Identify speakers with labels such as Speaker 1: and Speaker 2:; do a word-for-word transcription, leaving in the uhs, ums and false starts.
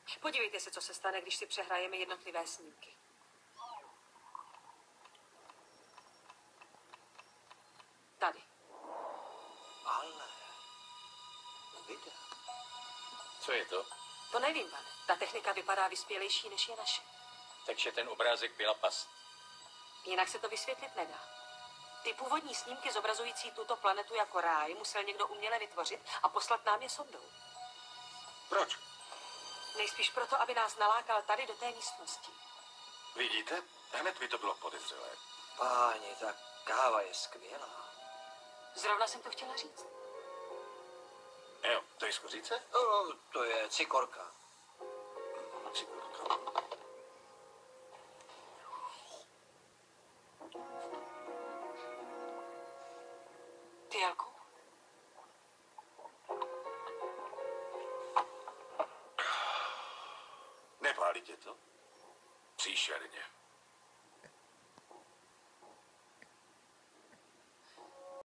Speaker 1: Podívejte se, co se stane, když si přehrajeme jednotlivé snímky. Tady.
Speaker 2: Ale... Videa.
Speaker 3: Co je to?
Speaker 1: To nevím, pane. Ta technika vypadá vyspělejší, než je naše.
Speaker 3: Takže ten obrázek byla past.
Speaker 1: Jinak se to vysvětlit nedá. Ty původní snímky zobrazující tuto planetu jako ráj musel někdo uměle vytvořit a poslat nám je sondou.
Speaker 4: Proč?
Speaker 1: Nejspíš proto, aby nás nalákal tady do té místnosti.
Speaker 4: Vidíte? Hned mi to bylo podezřelé.
Speaker 2: Páni, ta káva je skvělá.
Speaker 1: Zrovna jsem to chtěla říct.
Speaker 4: Jo, to je skořice?
Speaker 2: O, to je cikorka.
Speaker 4: Cikorka.
Speaker 1: Ty, Jelku?
Speaker 4: Nepálí tě to? Příšerně.